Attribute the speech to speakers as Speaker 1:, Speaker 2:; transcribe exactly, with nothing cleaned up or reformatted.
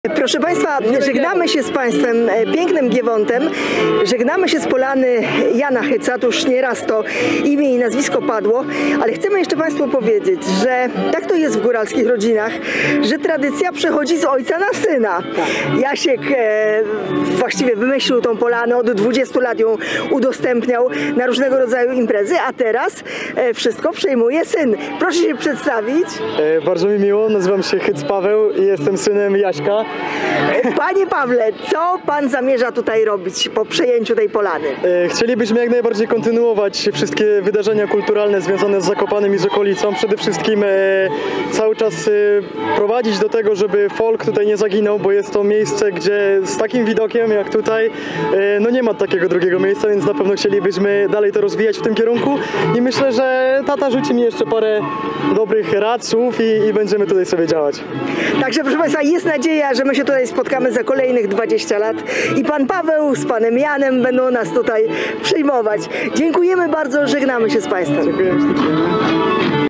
Speaker 1: Proszę Państwa, żegnamy się z Państwem pięknym Giewontem, żegnamy się z Polany Jana Hyca, to już nieraz to imię i nazwisko padło, ale chcemy jeszcze Państwu powiedzieć, że tak to jest w góralskich rodzinach, że tradycja przechodzi z ojca na syna. Jasiek e, właściwie wymyślił tą Polanę, od dwudziestu lat ją udostępniał na różnego rodzaju imprezy, a teraz e, wszystko przejmuje syn. Proszę się przedstawić.
Speaker 2: E, bardzo mi miło, nazywam się Hyc Paweł i jestem synem Jaśka.
Speaker 1: Panie Pawle, co Pan zamierza tutaj robić po przejęciu tej Polany?
Speaker 2: E, chcielibyśmy jak najbardziej kontynuować wszystkie wydarzenia kulturalne związane z Zakopanem i z okolicą. Przede wszystkim e, cały czas e, prowadzić do tego, żeby folk tutaj nie zaginął, bo jest to miejsce, gdzie z takim widokiem jak tutaj, e, no nie ma takiego drugiego miejsca, więc na pewno chcielibyśmy dalej to rozwijać w tym kierunku i myślę, że tata rzuci mi jeszcze parę dobrych rad, słów i, i będziemy tutaj sobie działać.
Speaker 1: Także proszę Państwa, jest nadzieja, że my się tutaj spotkamy za kolejnych dwadzieścia lat i Pan Paweł z Panem Janem będą nas tutaj przyjmować. Dziękujemy bardzo, żegnamy się z Państwem.
Speaker 2: Dziękuję ślicznie.